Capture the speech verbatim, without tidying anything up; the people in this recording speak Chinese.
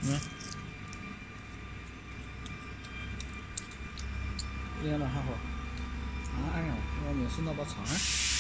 嗯，腌的还好。哎呀，外面是那把铲。